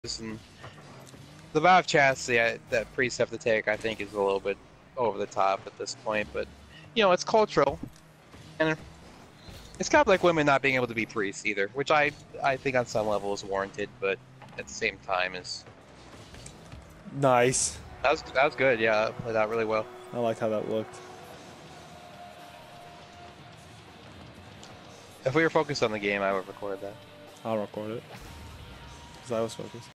and the Valve chassis that priests have to take, I think, is a little bit over the top at this point. But you know, it's cultural, and it's kind of like women not being able to be priests either, which I think on some level is warranted, but at the same time is Nice. that was good. Yeah, that played out really well. I like how that looked. If we were focused on the game, I would record that. I'll record it. Because I was focused.